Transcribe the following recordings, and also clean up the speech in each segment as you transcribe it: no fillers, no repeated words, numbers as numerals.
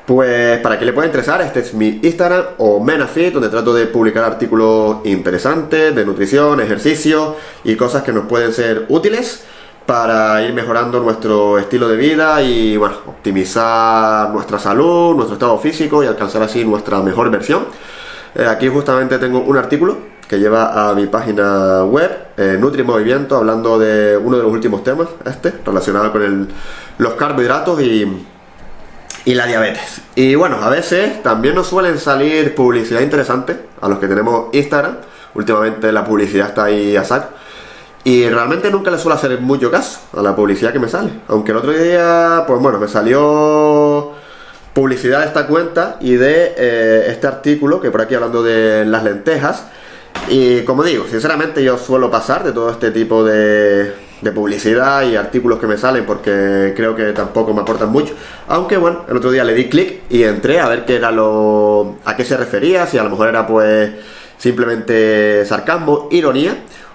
Pues para que le pueda interesar, este es mi Instagram o Menafit, donde trato de publicar artículos interesantes de nutrición, ejercicio y cosas que nos pueden ser útiles para ir mejorando nuestro estilo de vida y, bueno, optimizar nuestra salud, nuestro estado físico y alcanzar así nuestra mejor versión. Aquí justamente tengo un artículo que lleva a mi página web, Nutrimovimiento, hablando de uno de los últimos temas, relacionado con los carbohidratos y la diabetes. Y bueno, a veces también nos suelen salir publicidad interesante a los que tenemos Instagram. Últimamente la publicidad está ahí a saco. Y realmente nunca le suelo hacer mucho caso a la publicidad que me sale. Aunque el otro día, pues bueno, me salió publicidad de esta cuenta y de este artículo, que por aquí hablando de las lentejas. Y como digo, sinceramente yo suelo pasar de todo este tipo de publicidad y artículos que me salen porque creo que tampoco me aportan mucho. Aunque bueno, el otro día le di clic y entré a ver qué era a qué se refería, si a lo mejor era pues simplemente sarcasmo, ironía,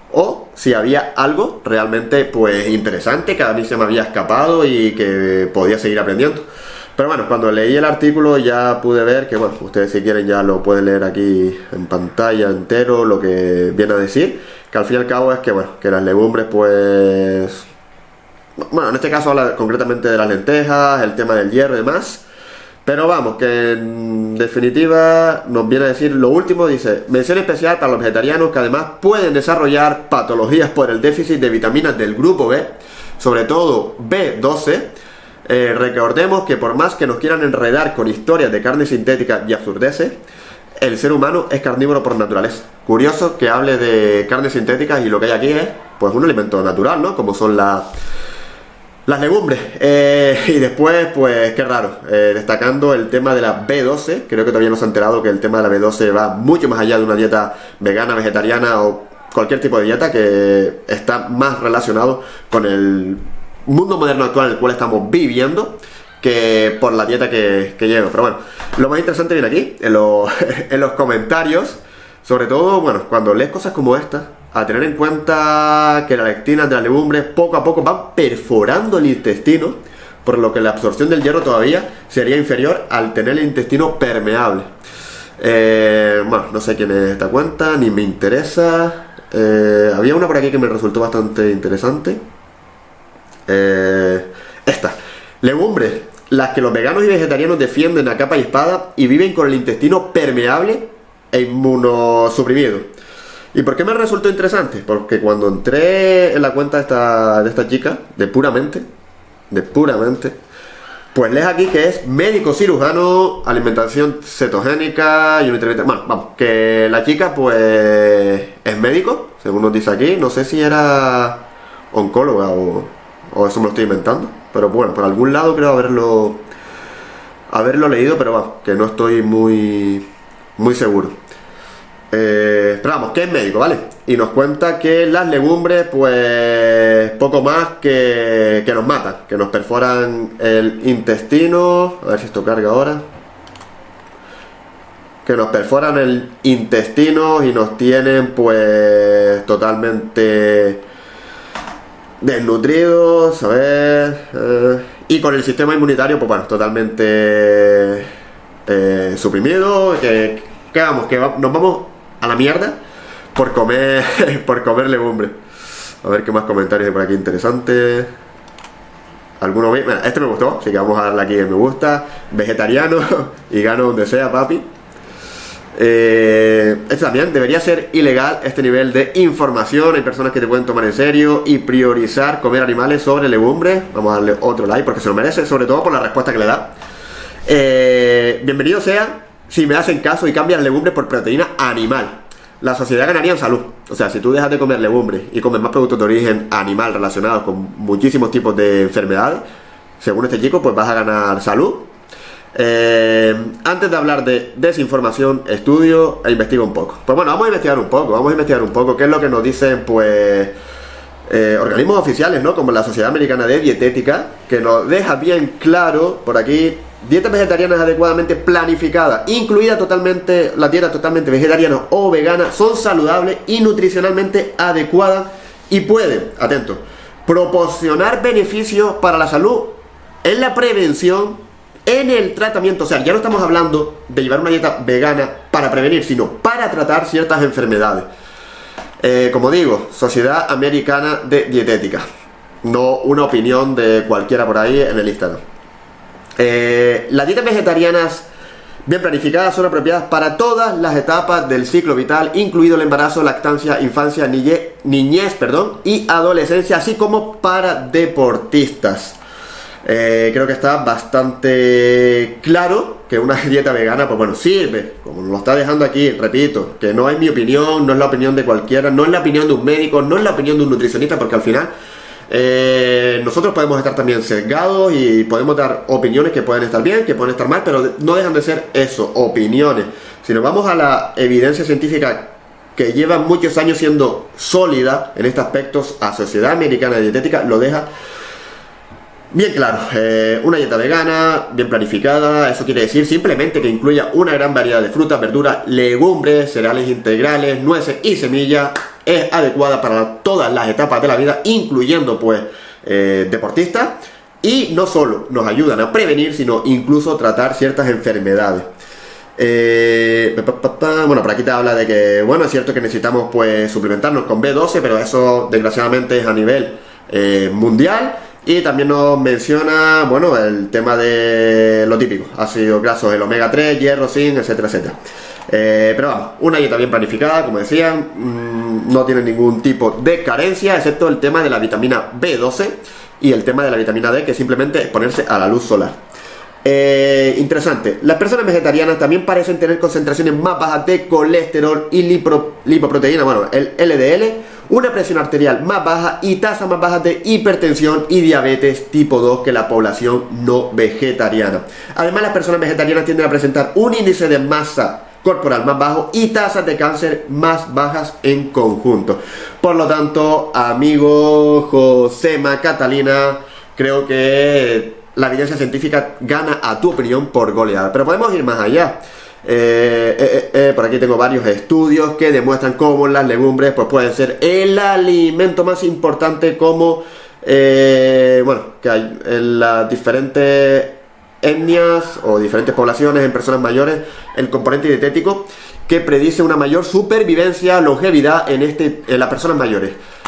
o si había algo realmente pues interesante que a mí se me había escapado y que podía seguir aprendiendo. Pero bueno, cuando leí el artículo ya pude ver que, bueno, ustedes si quieren ya lo pueden leer aquí en pantalla entero, lo que viene a decir, que al fin y al cabo es que, bueno, que las legumbres pues... Bueno, en este caso habla concretamente de las lentejas, el tema del hierro y demás. Pero vamos, que en definitiva nos viene a decir lo último, dice: mención especial para los vegetarianos que además pueden desarrollar patologías por el déficit de vitaminas del grupo B, sobre todo B12. Recordemos que por más que nos quieran enredar con historias de carne sintética y absurdeces, el ser humano es carnívoro por naturaleza. Curioso que hable de carnes sintéticas y lo que hay aquí es pues un alimento natural, ¿no? Como son las legumbres. Y después, pues qué raro, destacando el tema de la B12. Creo que todavía no se ha enterado que el tema de la B12 va mucho más allá de una dieta vegana, vegetariana o cualquier tipo de dieta, que está más relacionado con el mundo moderno actual en el cual estamos viviendo que por la dieta que llevo. Pero bueno, lo más interesante viene aquí, en los comentarios. Sobre todo, bueno, cuando lees cosas como esta, a tener en cuenta que las lectinas de las legumbres poco a poco van perforando el intestino, por lo que la absorción del hierro todavía sería inferior al tener el intestino permeable. Bueno, no sé quién es esta cuenta, ni me interesa. Había una por aquí que me resultó bastante interesante. Esta. Legumbres, las que los veganos y vegetarianos defienden a capa y espada y viven con el intestino permeable e inmunosuprimido. ¿Y por qué me resultó interesante? Porque cuando entré en la cuenta de esta chica, de Puramente, pues lees aquí que es médico cirujano, alimentación cetogénica y nutrientes. Bueno, vamos, que la chica pues es médico, según nos dice aquí. No sé si era oncóloga o eso me lo estoy inventando, pero bueno, por algún lado creo haberlo leído, pero vamos, que no estoy muy seguro. Pero vamos, que es médico, ¿vale? Y nos cuenta que las legumbres pues poco más que nos matan, que nos perforan el intestino. A ver si esto carga ahora. Que nos perforan el intestino y nos tienen pues totalmente desnutridos, a ver, y con el sistema inmunitario pues bueno, totalmente suprimido, que nos vamos a la mierda por comer legumbres. A ver qué más comentarios hay por aquí interesantes. Alguno bien, bueno, este me gustó, así que vamos a darle aquí el me gusta. Vegetariano y gano donde sea, papi. Este también debería ser ilegal, este nivel de información. Hay personas que te pueden tomar en serio y priorizar comer animales sobre legumbres. Vamos a darle otro like porque se lo merece, sobre todo por la respuesta que le da. Bienvenido sea si me hacen caso y cambian legumbres por proteína animal. La sociedad ganaría en salud. O sea, si tú dejas de comer legumbres y comes más productos de origen animal relacionados con muchísimos tipos de enfermedades, según este chico, pues vas a ganar salud. Antes de hablar de desinformación, estudio e investigo un poco. Pues bueno, vamos a investigar un poco qué es lo que nos dicen pues organismos oficiales, ¿no? Como la Sociedad Americana de Dietética, que nos deja bien claro por aquí: dietas vegetarianas adecuadamente planificadas, incluida totalmente las dietas totalmente vegetarianas o veganas, son saludables y nutricionalmente adecuadas y pueden, atentos, proporcionar beneficios para la salud en la prevención en el tratamiento. O sea, ya no estamos hablando de llevar una dieta vegana para prevenir, sino para tratar ciertas enfermedades. Como digo, Sociedad Americana de Dietética, no una opinión de cualquiera por ahí en el Instagram. Las dietas vegetarianas bien planificadas son apropiadas para todas las etapas del ciclo vital, incluido el embarazo, lactancia, infancia, niñez, y adolescencia, así como para deportistas. Creo que está bastante claro que una dieta vegana, pues bueno, sirve, como lo está dejando aquí, repito, que no es mi opinión, no es la opinión de cualquiera, no es la opinión de un médico, no es la opinión de un nutricionista, porque al final nosotros podemos estar también sesgados y podemos dar opiniones que pueden estar bien, que pueden estar mal, pero no dejan de ser eso, opiniones. Si nos vamos a la evidencia científica que lleva muchos años siendo sólida en estos aspectos, a Sociedad Americana de Dietética lo deja bien claro. Una dieta vegana, bien planificada, eso quiere decir simplemente que incluya una gran variedad de frutas, verduras, legumbres, cereales integrales, nueces y semillas. Es adecuada para todas las etapas de la vida, incluyendo pues deportistas, y no solo nos ayudan a prevenir, sino incluso tratar ciertas enfermedades. Bueno, por aquí te habla de que, bueno, es cierto que necesitamos pues suplementarnos con B12, pero eso desgraciadamente es a nivel mundial. Y también nos menciona, bueno, el tema de lo típico, ácidos grasos, el omega 3, hierro, zinc, etcétera, etcétera. Pero vamos, una dieta bien planificada, como decía, no tiene ningún tipo de carencia, excepto el tema de la vitamina B12 y el tema de la vitamina D, que simplemente es ponerse a la luz solar. Interesante, las personas vegetarianas también parecen tener concentraciones más bajas de colesterol y lipoproteína, bueno, el LDL, una presión arterial más baja y tasas más bajas de hipertensión y diabetes tipo 2 que la población no vegetariana. Además, las personas vegetarianas tienden a presentar un índice de masa corporal más bajo y tasas de cáncer más bajas en conjunto. Por lo tanto, amigo Josema, Catalina, creo que la evidencia científica gana a tu opinión por goleada. Pero podemos ir más allá. Por aquí tengo varios estudios que demuestran cómo las legumbres pues pueden ser el alimento más importante, como bueno, que hay en las diferentes etnias o diferentes poblaciones en personas mayores, el componente dietético que predice una mayor supervivencia, longevidad en las personas mayores.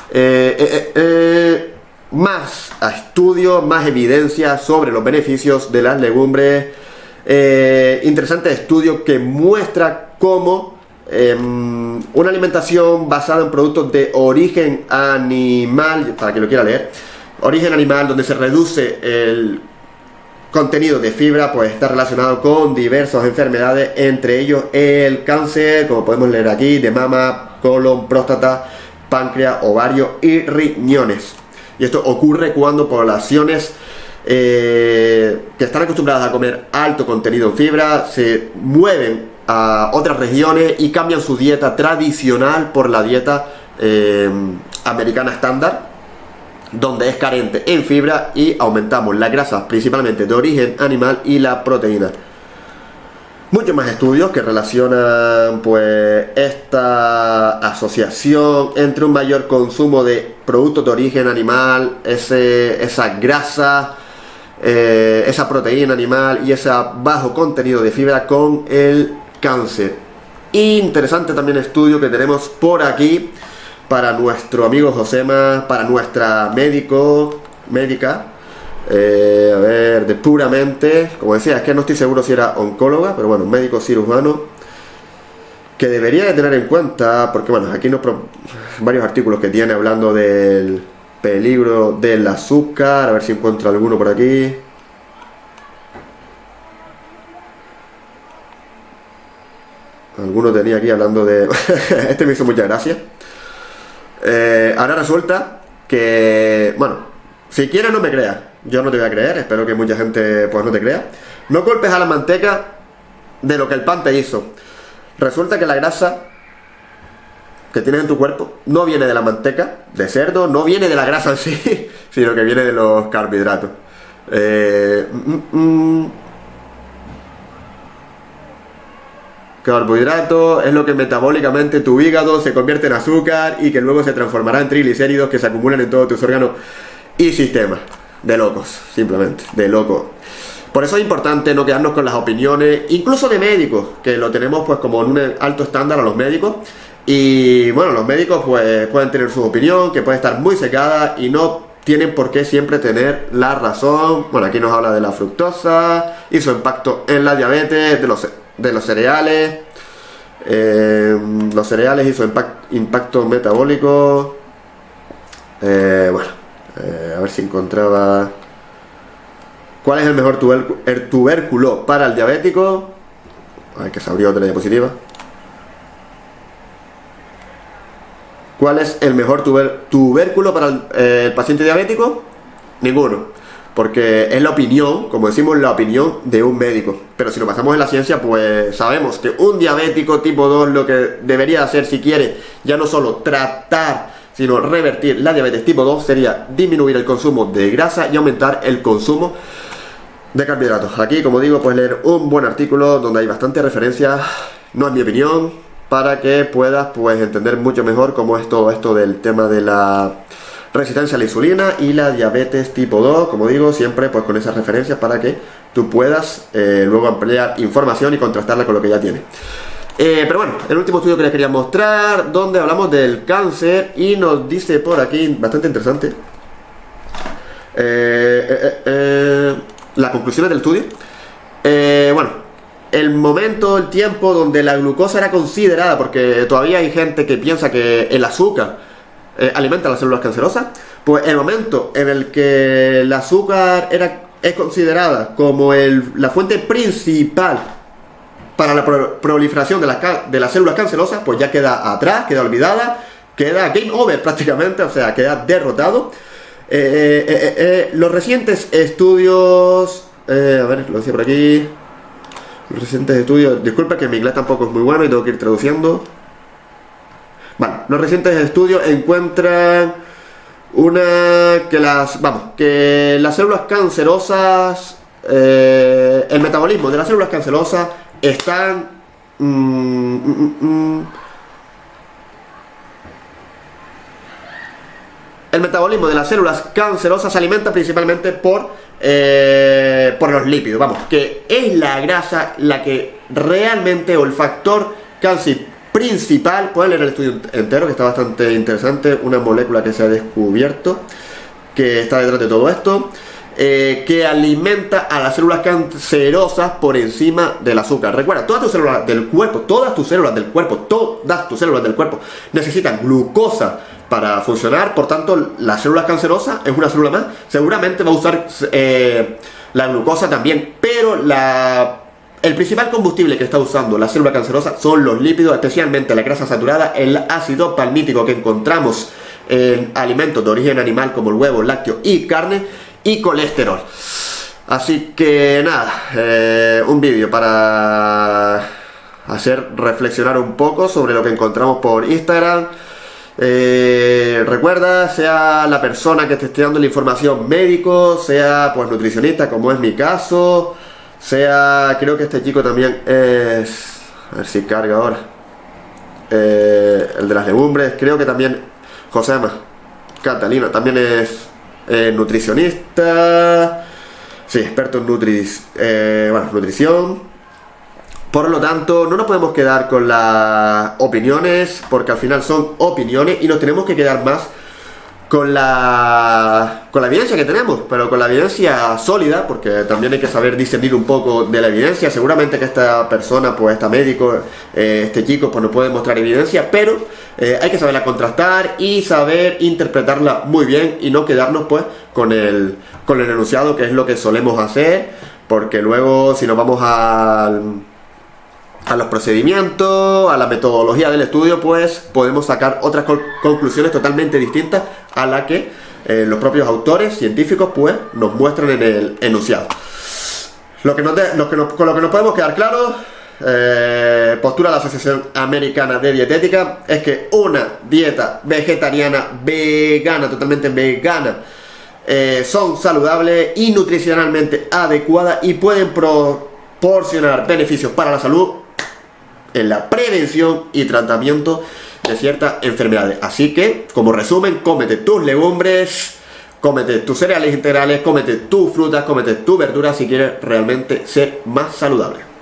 Más estudios, más evidencia sobre los beneficios de las legumbres. Interesante estudio que muestra cómo una alimentación basada en productos de origen animal, para quien lo quiera leer, origen animal, donde se reduce el contenido de fibra, pues está relacionado con diversas enfermedades, entre ellos el cáncer, como podemos leer aquí, de mama, colon, próstata, páncreas, ovario y riñones. Y esto ocurre cuando poblaciones que están acostumbradas a comer alto contenido en fibra se mueven a otras regiones y cambian su dieta tradicional por la dieta americana estándar, donde es carente en fibra, y aumentamos las grasas principalmente de origen animal y la proteína. Muchos más estudios que relacionan pues esta asociación entre un mayor consumo de productos de origen animal, esa grasa, esa proteína animal y ese bajo contenido de fibra con el cáncer. Interesante también estudio que tenemos por aquí para nuestro amigo Josema, para nuestra médica, a ver, de puramente, como decía, es que no estoy seguro si era oncóloga, pero bueno, médico cirujano, que debería de tener en cuenta, porque bueno, aquí varios artículos que tiene hablando del peligro del azúcar. A ver si encuentro alguno por aquí. Alguno tenía aquí hablando de este me hizo mucha gracia. Ahora resulta que, bueno, si quieres no me creas, yo no te voy a creer, espero que mucha gente pues no te crea. No culpes a la manteca de lo que el pan te hizo. Resulta que la grasa que tienes en tu cuerpo no viene de la manteca de cerdo, no viene de la grasa en sí, sino que viene de los carbohidratos. Carbohidratos es lo que metabólicamente tu hígado se convierte en azúcar y que luego se transformará en triglicéridos que se acumulan en todos tus órganos y sistemas. De locos, simplemente, de locos. Por eso es importante no quedarnos con las opiniones, incluso de médicos, que lo tenemos pues como en un alto estándar a los médicos. Y bueno, los médicos pues pueden tener su opinión, que puede estar muy secada y no tienen por qué siempre tener la razón. Bueno, aquí nos habla de la fructosa y su impacto en la diabetes, de los cereales. Los cereales y su impacto metabólico. A ver si encontraba... ¿Cuál es el mejor tubérculo para el diabético? Ay, que se abrió otra diapositiva. ¿Cuál es el mejor tubérculo para el paciente diabético? Ninguno. Porque es la opinión, como decimos, la opinión de un médico. Pero si lo pasamos en la ciencia, pues sabemos que un diabético tipo 2 lo que debería hacer si quiere ya no solo tratar, sino revertir la diabetes tipo 2 sería disminuir el consumo de grasa y aumentar el consumo de carbohidratos. Aquí, como digo, puedes leer un buen artículo donde hay bastantes referencias, no es mi opinión, para que puedas pues entender mucho mejor cómo es todo esto del tema de la resistencia a la insulina y la diabetes tipo 2, como digo, siempre pues con esas referencias para que tú puedas luego ampliar información y contrastarla con lo que ya tienes. Pero bueno, el último estudio que les quería mostrar, donde hablamos del cáncer y nos dice por aquí, bastante interesante, las conclusiones del estudio. El tiempo donde la glucosa era considerada, porque todavía hay gente que piensa que el azúcar alimenta las células cancerosas, pues el momento en el que el azúcar es considerada como la fuente principal para la proliferación de las células cancerosas, pues ya queda atrás, queda olvidada, queda game over prácticamente, o sea, queda derrotado. Los recientes estudios, a ver, lo decía por aquí, los recientes estudios, disculpa que mi inglés tampoco es muy bueno y tengo que ir traduciendo. Vale, los recientes estudios encuentran que las células cancerosas, el metabolismo de las células cancerosas están el metabolismo de las células cancerosas se alimenta principalmente por los lípidos, que es la grasa la que realmente, o el factor casi principal. Pueden leer el estudio entero, que está bastante interesante, una molécula que se ha descubierto que está detrás de todo esto, que alimenta a las células cancerosas por encima del azúcar. Recuerda, todas tus células del cuerpo necesitan glucosa para funcionar. Por tanto, las células cancerosas es una célula más, seguramente va a usar la glucosa también, pero el principal combustible que está usando la célula cancerosa son los lípidos, especialmente la grasa saturada, el ácido palmítico que encontramos en alimentos de origen animal como el huevo, lácteo y carne, y colesterol. Así que nada, un vídeo para hacer reflexionar un poco sobre lo que encontramos por Instagram. Recuerda, sea la persona que esté dando la información, médico, sea pues nutricionista como es mi caso, sea, creo que este chico también es, a ver si carga ahora, el de las legumbres, creo que también Josema Catalina también es nutricionista, sí, experto en nutrición. Por lo tanto, no nos podemos quedar con las opiniones, porque al final son opiniones, y nos tenemos que quedar más con la evidencia que tenemos, pero con la evidencia sólida, porque también hay que saber discernir un poco de la evidencia. Seguramente que esta persona, pues este médico, este chico, pues nos puede mostrar evidencia, pero hay que saberla contrastar y saber interpretarla muy bien y no quedarnos pues con el enunciado, que es lo que solemos hacer, porque luego si nos vamos a los procedimientos, a la metodología del estudio, pues podemos sacar otras conclusiones totalmente distintas a la que los propios autores científicos pues nos muestran en el enunciado. Con lo que nos podemos quedar claros, postura de la Asociación Americana de Dietética, es que una dieta vegetariana, vegana, totalmente vegana, son saludables y nutricionalmente adecuadas y pueden proporcionar beneficios para la salud en la prevención y tratamiento de ciertas enfermedades. Así que, como resumen, cómete tus legumbres, Cómete tus cereales integrales, cómete tus frutas, cómete tus verduras si quieres realmente ser más saludable.